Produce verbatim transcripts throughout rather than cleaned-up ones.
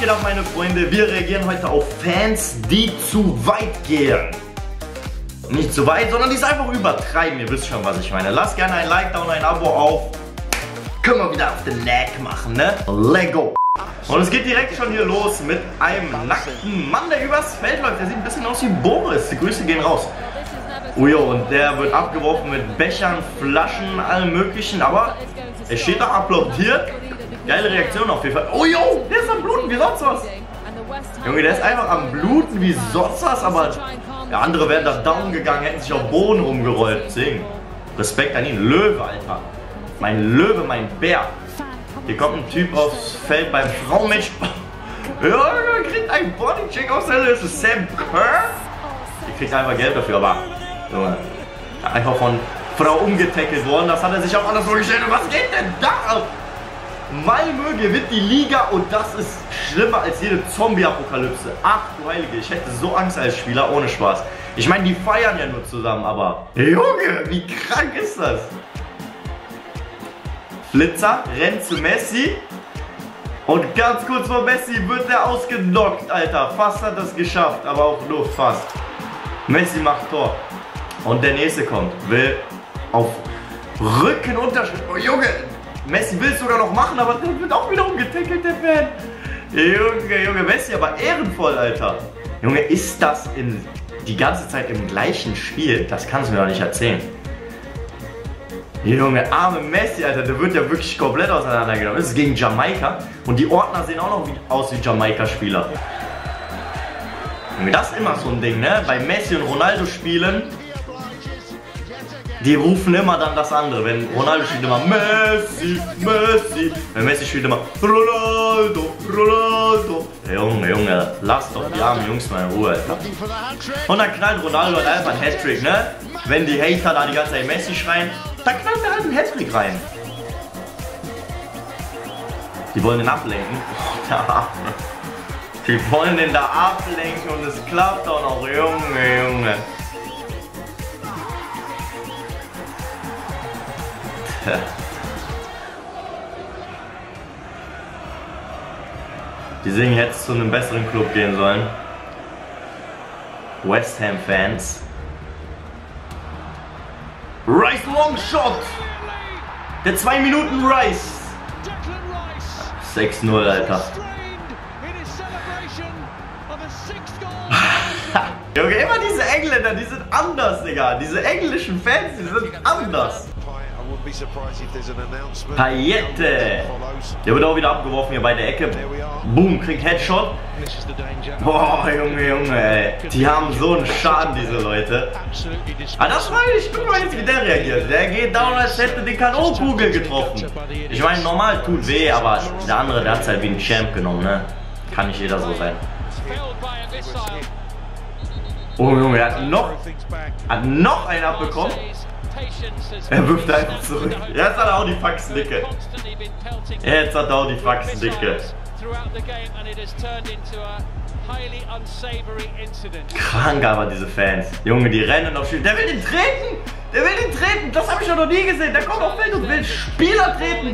geht ab, meine Freunde? Wir reagieren heute auf Fans, die zu weit gehen. Nicht zu weit, sondern die es einfach übertreiben. Ihr wisst schon, was ich meine. Lasst gerne ein Like da und ein Abo auf. Können wir wieder auf den Neck machen, ne? Lego. Und es geht direkt schon hier los mit einem nackten Mann, der übers Feld läuft. Der sieht ein bisschen aus wie Boris. Die Grüße gehen raus. Ujo, und der wird abgeworfen mit Bechern, Flaschen, allem möglichen. Aber er steht da applaudiert. Geile Reaktion auf jeden Fall. Ujo, der ist am Bluten wie sonst was. Junge, der ist einfach am Bluten wie sonst was. Aber ja, andere wären da down gegangen, hätten sich auf Boden rumgerollt. Deswegen Respekt an ihn. Löwe, Alter. Mein Löwe, mein Bär. Hier kommt ein Typ aufs Feld beim Frauenmatch. Ja, er kriegt einen Bodycheck aus der Liste. Sam Kerr. Der kriegt einfach Geld dafür, aber Junge, einfach von Frau umgetackelt worden. Das hat er sich auch anders vorgestellt. Und was geht denn da ab? Malmö gewinnt die Liga und das ist schlimmer als jede Zombie-Apokalypse. Ach du Heilige, ich hätte so Angst als Spieler, ohne Spaß. Ich meine, die feiern ja nur zusammen, aber Junge, wie krank ist das? Flitzer rennt zu Messi und ganz kurz vor Messi wird er ausgenockt, Alter. Fast hat es geschafft, aber auch nur fast. Messi macht Tor und der nächste kommt, will auf Rücken unterschritt. Oh Junge, Messi will es sogar noch machen, aber der wird auch wieder umgetackelt, der Fan. Junge, Junge, Messi, aber ehrenvoll, Alter. Junge, ist das in die ganze Zeit im gleichen Spiel? Das kannst du mir doch nicht erzählen. Junge, arme Messi, Alter, der wird ja wirklich komplett auseinandergenommen. Das ist gegen Jamaika und die Ordner sehen auch noch wie, aus wie Jamaika-Spieler. Junge, das ist immer so ein Ding, ne? Bei Messi und Ronaldo spielen, die rufen immer dann das andere. Wenn Ronaldo spielt immer Messi, Messi. Wenn Messi spielt immer Ronaldo, Ronaldo. Junge, Junge, lasst doch die armen Jungs mal in Ruhe, Alter. Und dann knallt Ronaldo halt einfach ein Hattrick, ne? Wenn die Hater da die ganze Zeit Messi schreien, dann knallt er halt einen Hattrick rein. Die wollen den ablenken. Oh, der Arme. Die wollen den da ablenken und es klappt auch noch. Junge, Junge. Die singen jetzt zu einem besseren Club gehen sollen. West Ham Fans. Rice Long Shot. Der zwei Minuten Rice. sechs null, Alter. Junge, immer diese Engländer, die sind anders, Digga. Diese englischen Fans, die sind anders. Payette. Der wird auch wieder abgeworfen hier bei der Ecke. Boom, kriegt Headshot. Boah, Junge, Junge, ey. Die haben so einen Schaden, diese Leute. Ah, das meine ich. Guck mal jetzt, wie der reagiert. Der geht down, als hätte die Kanonkugel getroffen. Ich meine, normal tut weh, aber der andere, der hat es halt wie ein Champ genommen, ne? Kann nicht jeder so sein. Oh, Junge, er hat noch, hat noch einen abbekommen. Er wirft einfach zurück. Jetzt hat er auch die Faxendicke. Jetzt hat er auch die Faxendicke. Krank aber diese Fans. Junge, die rennen auf Spiel. Der will den treten! Der will den treten! Das habe ich noch nie gesehen. Der kommt auf Feld und will Spieler treten.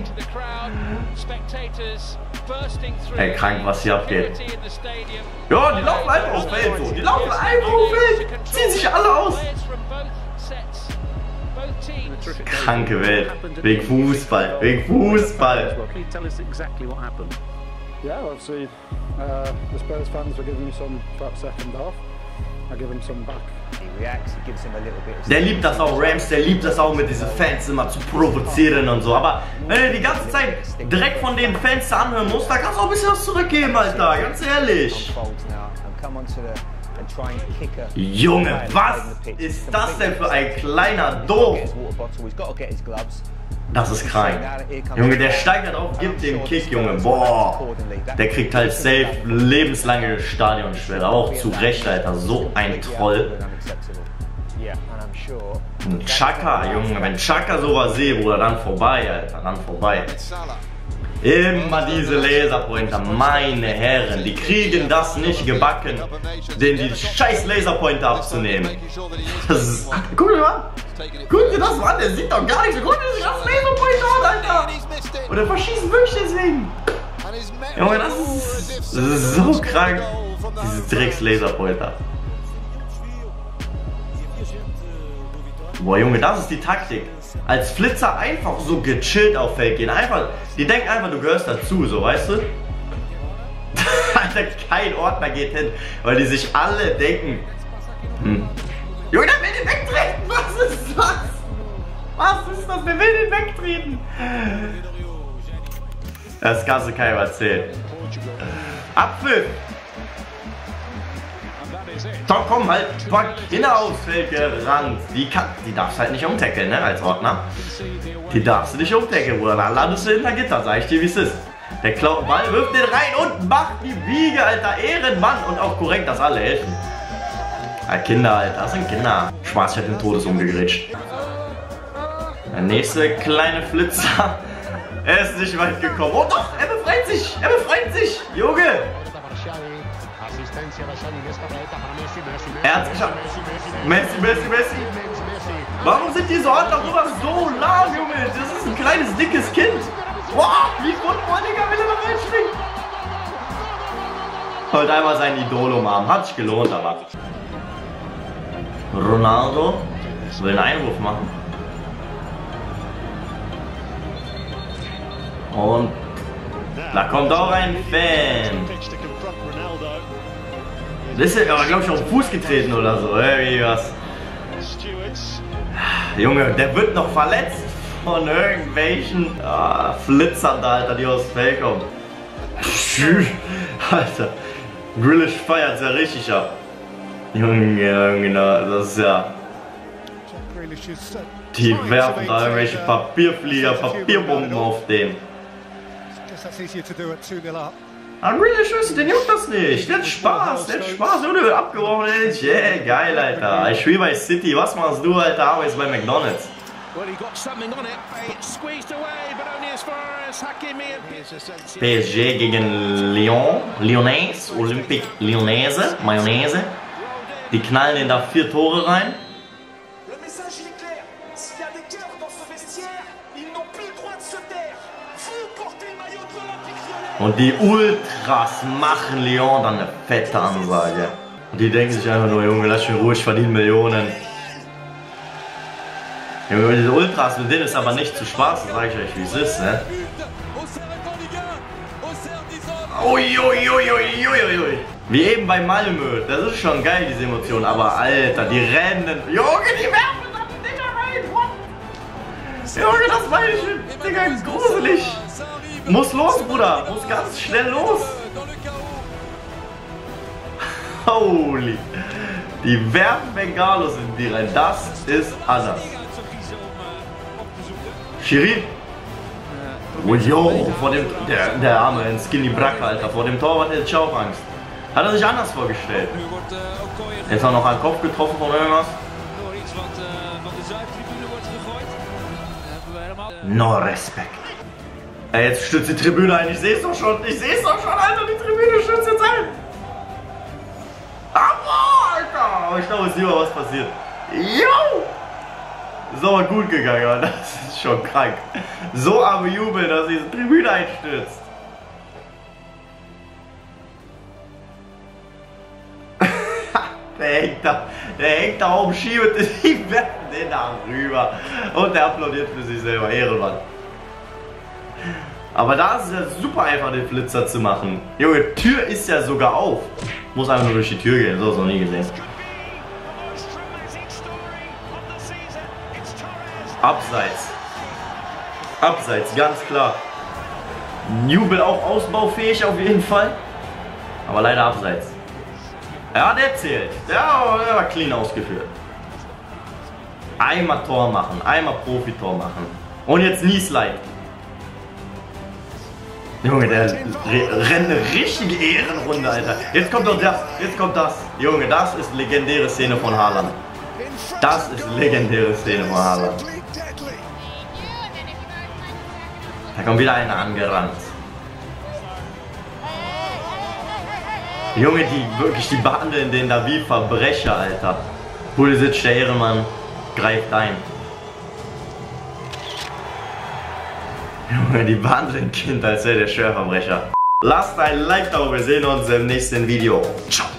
Ey, krank, was hier abgeht. Ja, die laufen einfach auf Feld so. Die laufen einfach auf Feld. Ziehen sich alle aus. Kranke Welt. Wegen Fußball. Wegen Fußball. Yeah, obviously, uh, the Spurs fans were giving me some for that second half. I give him some back. Der liebt das auch, Rams, der liebt das auch, mit diesen Fans immer zu provozieren und so. Aber wenn du die ganze Zeit direkt von den Fans anhören musst, dann kannst du auch ein bisschen was zurückgeben, Alter. Ganz ehrlich. Junge, was ist das denn für ein kleiner Doof? Das ist krank. Junge, der steigt da drauf, gibt den Kick, Junge. Boah. Der kriegt halt safe lebenslange Stadionsperre. Auch zu Recht, Alter. So ein Troll. Xhaka, Junge. Wenn Xhaka sowas sehe, Bruder, dann vorbei, Alter. Dann vorbei. Immer diese Laserpointer, meine Herren, die kriegen das nicht gebacken, den die scheiß Laserpointer abzunehmen. Das ist, guck dir mal an, guck dir das mal an, der sieht doch gar nichts, guck dir das Laserpointer an, Alter. Und der verschießt wirklich deswegen. Junge, das ist, das ist so krank. Diese Drecks-Laserpointer. Boah, Junge, das ist die Taktik. Als Flitzer einfach so gechillt auf Feld gehen. Einfach, die denken einfach, du gehörst dazu, so, weißt du? Alter, kein Ordner geht hin, weil die sich alle denken. Hm. Junge, der will den wegtreten! Was ist das? Was ist das? Der will den wegtreten! Das kannst du keinem erzählen. Apfel! Doch, komm, halt, pack Kinder aufs Feld gerannt. Die, kann, die darfst halt nicht umtackeln, ne, als Ordner. Die darfst du nicht umtackeln, Bruder. Dann landest du hinter Gitter, sag ich dir, wie es ist. Der klaut den Ball, wirft den rein und macht die Wiege, Alter. Ehrenmann. Und auch korrekt, dass alle helfen. Ja, Kinder, Alter, das sind Kinder. Schwarz, ich hab den Todes umgegrätscht. Der nächste kleine Flitzer. Er ist nicht weit gekommen. Oh doch, er befreit sich. Er befreit sich. Junge. Er hat's geschafft. Messi, Messi, Messi. Warum sind diese Ordner so lahm, Junge? Das ist ein kleines, dickes Kind. Wow, wie Football, Digga, will er noch reinspringen? Wollte einmal sein Idol umarmen. Hat sich gelohnt, aber. Ronaldo will einen Einwurf machen. Und da kommt auch ein Fan. Das ist aber, glaube ich, auf den Fuß getreten oder so. Irgendwie was. Junge, der wird noch verletzt von irgendwelchen ah, Flitzern da, Alter, die aus dem Feld kommen. Alter, Grealish feiert ja richtig ab. Junge, Junge, das ist ja. Die werfen da irgendwelche Papierflieger, Papierbomben auf den. Ah, Grealish, den juckt das nicht. Der hat Spaß, der hat Spaß. Und der wird abgeworfen. Yeah, geil, Alter. Ich spiele bei City. Was machst du, Alter? Arbeitest bei McDonald's. P S G gegen Lyon. Lyonnais. Olympique Lyonnaise. Mayonnaise. Die knallen in da vier Tore rein. Und die Ultras machen Lyon dann eine fette Ansage. Und die denken sich einfach nur, Junge, lass mich ruhig, ich verdiene Millionen. Junge, diese Ultras, mit denen ist aber nicht zu Spaß, das sage ich euch, wie es ist, ne? Uiuiuiuiuiui. Wie eben bei Malmö, das ist schon geil, diese Emotion, aber Alter, die rennen. Junge, die werfen da die Dinger rein, what? Junge, das meine ich, Digga, gruselig. Muss los, Bruder, muss ganz schnell los. Holy. Die werfen Bengalos in die rein, das ist anders. Schiri. Oh, yo, vor dem, der, der arme Skinny Brack, Alter, vor dem Torwart hätte ich auch Angst. Hat er sich anders vorgestellt. Jetzt auch noch einen Kopf getroffen von irgendwas. No Respekt. Ja, jetzt stürzt die Tribüne ein, ich sehe es doch schon, ich sehe es doch schon, Alter, die Tribüne stürzt jetzt ein. Aber, Alter, ich glaube, es ist lieber was passiert. Jo! Ist aber gut gegangen, aber das ist schon krank. So am Jubeln, dass diese Tribüne einstürzt. Der hängt da, der hängt da oben, schiebt, die werfen den da rüber. Und der applaudiert für sich selber, Ehrenmann. Aber da ist es ja super einfach, den Flitzer zu machen. Junge, Tür ist ja sogar auf. Muss einfach nur durch die Tür gehen, so ist noch nie gesehen. Abseits. Abseits, ganz klar. Jubel auch ausbaufähig auf jeden Fall. Aber leider abseits. Ja, der zählt. Der, der war clean ausgeführt. Einmal Tor machen, einmal Profitor machen. Und jetzt nie Slide. Junge, der rennt eine richtige Ehrenrunde, Alter. Jetzt kommt doch das, jetzt kommt das. Junge, das ist legendäre Szene von Haaland. Das ist legendäre Szene von Haaland. Da kommt wieder einer angerannt. Junge, die wirklich, die behandeln den da wie Verbrecher, Alter. Pulisic, der Ehrenmann, greift ein. Junge, die behandeln Kind als wäre der Schwerverbrecher. Lasst ein Like da, wir sehen uns im nächsten Video. Ciao.